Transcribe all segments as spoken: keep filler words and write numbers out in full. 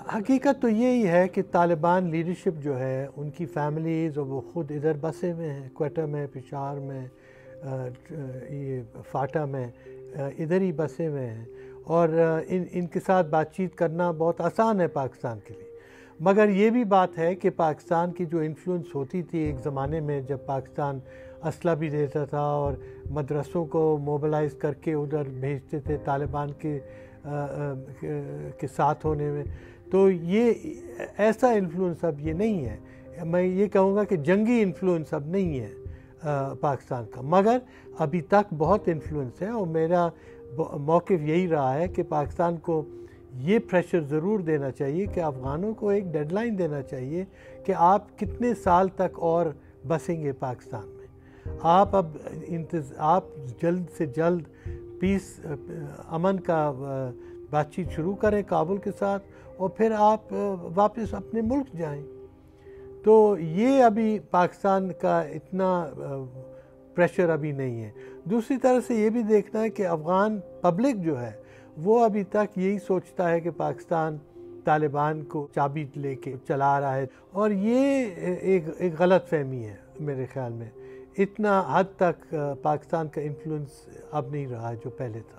حقیقت تو یہی ہے کہ طالبان لیڈرشپ جو ہے ان کی فیملیز اور وہ خود ادھر بسے میں ہیں، کوئٹہ میں، پشاور میں، یہ فاٹا میں، ادھر ہی بسے میں ہیں، اور ان ان کے ساتھ بات چیت کرنا بہت آسان ہے پاکستان کے لیے۔ مگر یہ بھی بات ہے کہ پاکستان کی جو انفلوئنس ہوتی تھی ایک زمانے میں، جب پاکستان اسلحہ بھی دیتا تھا اور مدرسوں کو موبلائز کر کے ادھر بھیجتے تھے طالبان کے کے ساتھ ہونے میں، تو یہ ایسا انفلوئنس اب یہ نہیں ہے۔ میں یہ کہوں گا کہ جنگی انفلوئنس اب نہیں ہے پاکستان کا، مگر ابھی تک بہت انفلوئنس ہے، اور میرا موقف یہی رہا ہے کہ پاکستان کو یہ پریشر ضرور دینا چاہیے کہ افغانوں کو ایک ڈیڈ لائن دینا چاہیے کہ آپ کتنے سال تک اور بسیں گے پاکستان میں۔ آپ اب انتظ آپ جلد سے جلد پیس امن کا بات چیت شروع کریں کابل کے ساتھ، اور پھر آپ واپس اپنے ملک جائیں۔ تو یہ ابھی پاکستان کا اتنا پریشر ابھی نہیں ہے۔ دوسری طرف سے یہ بھی دیکھنا ہے کہ افغان پبلک جو ہے وہ ابھی تک یہی سوچتا ہے کہ پاکستان طالبان کو چابی لے کے چلا رہا ہے، اور یہ ایک ایک غلط فہمی ہے میرے خیال میں۔ اتنا حد تک پاکستان کا انفلوئنس اب نہیں رہا جو پہلے تھا۔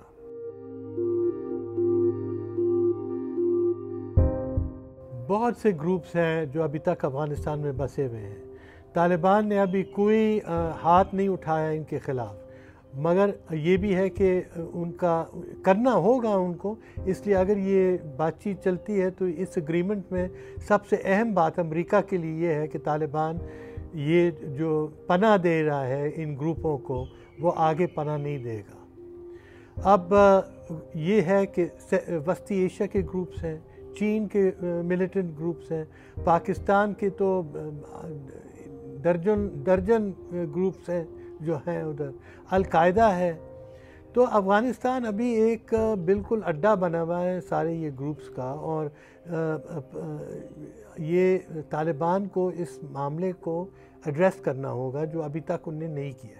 بہت سے گروپس ہیں جو ابھی تک افغانستان میں بسے ہوئے ہیں۔ طالبان نے ابھی کوئی ہاتھ نہیں اٹھایا ان کے خلاف، مگر یہ بھی ہے کہ ان کا کرنا ہوگا ان کو، اس لیے اگر یہ بات چیت چلتی ہے تو اس اگریمنٹ میں سب سے اہم بات امریکہ کے لیے یہ ہے کہ طالبان یہ جو پناہ دے رہا ہے ان گروپوں کو، وہ آگے پناہ نہیں دے گا۔ اب یہ ہے کہ وسطی ایشیا کے گروپس ہیں، چین کے ملیٹنٹ گروپس ہیں، پاکستان کے تو درجن درجن گروپس ہیں جو ہیں ادھر، القاعدہ ہے۔ تو افغانستان ابھی ایک بالکل اڈا بنا ہوا ہے سارے یہ گروپس کا، اور یہ طالبان کو اس معاملے کو ایڈریس کرنا ہوگا جو ابھی تک انہوں نے نہیں کیا ہے۔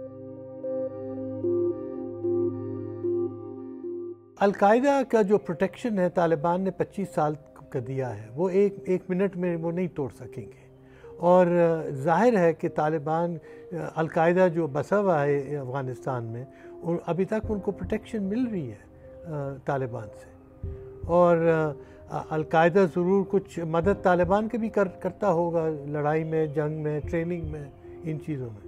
القاعدہ کا جو پروٹیکشن ہے طالبان نے پچیس سال کا دیا ہے، وہ ایک ایک منٹ میں وہ نہیں توڑ سکیں گے، اور ظاہر ہے کہ طالبان القاعدہ جو بسا ہوا ہے افغانستان میں، ابھی تک ان کو پروٹیکشن مل رہی ہے طالبان سے، اور القاعدہ ضرور کچھ مدد طالبان کے بھی کر کرتا ہوگا لڑائی میں، جنگ میں، ٹریننگ میں، ان چیزوں میں۔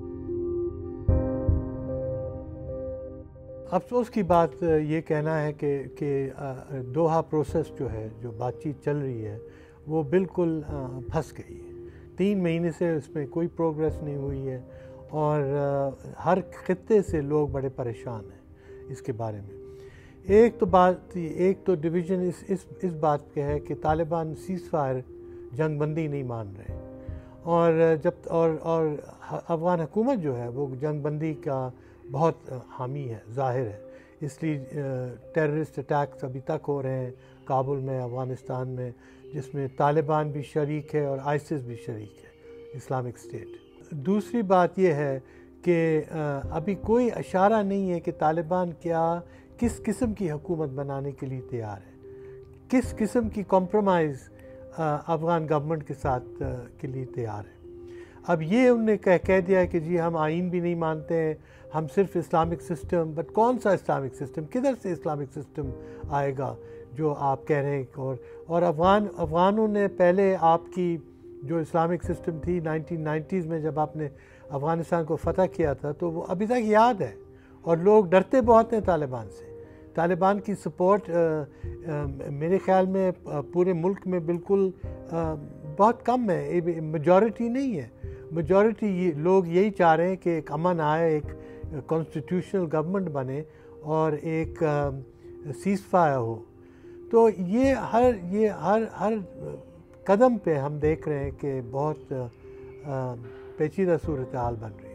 افسوس کی بات یہ کہنا ہے کہ کہ دوحہ پروسیس جو ہے، جو بات چیت چل رہی ہے، وہ بالکل پھنس گئی ہے۔ تین مہینے سے اس میں کوئی پروگریس نہیں ہوئی ہے، اور ہر خطے سے لوگ بڑے پریشان ہیں اس کے بارے میں۔ ایک تو بات ایک تو ڈویژن اس اس اس بات پہ ہے کہ طالبان سیز فائر جنگ بندی نہیں مان رہے، اور جب اور اور افغان حکومت جو ہے وہ جنگ بندی کا بہت حامی ہے، ظاہر ہے، اس لیے ٹیررسٹ اٹیکس ابھی تک ہو رہے ہیں کابل میں، افغانستان میں، جس میں طالبان بھی شریک ہے اور آئسس بھی شریک ہے، اسلامک اسٹیٹ۔ دوسری بات یہ ہے کہ ابھی کوئی اشارہ نہیں ہے کہ طالبان کیا کس قسم کی حکومت بنانے کے لیے تیار ہے، کس قسم کی کمپرومائز افغان گورنمنٹ کے ساتھ کے لیے تیار ہے۔ اب یہ انہوں نے کہہ دیا کہ جی ہم آئین بھی نہیں مانتے ہیں، ہم صرف اسلامک سسٹم، بٹ کون سا اسلامک سسٹم، کدھر سے اسلامک سسٹم آئے گا جو آپ کہہ رہے ہیں؟ اور اور افغان افغانوں نے پہلے آپ کی جو اسلامک سسٹم تھی نائنٹین نائنٹیز میں جب آپ نے افغانستان کو فتح کیا تھا، تو وہ ابھی تک یاد ہے، اور لوگ ڈرتے بہت ہیں طالبان سے۔ طالبان کی سپورٹ میرے خیال میں پورے ملک میں بالکل بہت کم ہے، میجورٹی نہیں ہے۔ میجورٹی لوگ یہی چاہ رہے ہیں کہ ایک امن آئے، ایک کانسٹیٹیوشنل گورنمنٹ بنے، اور ایک سیز فائر ہو۔ تو یہ ہر یہ ہر ہر قدم پہ ہم دیکھ رہے ہیں کہ بہت پیچیدہ صورتحال بن رہی ہے۔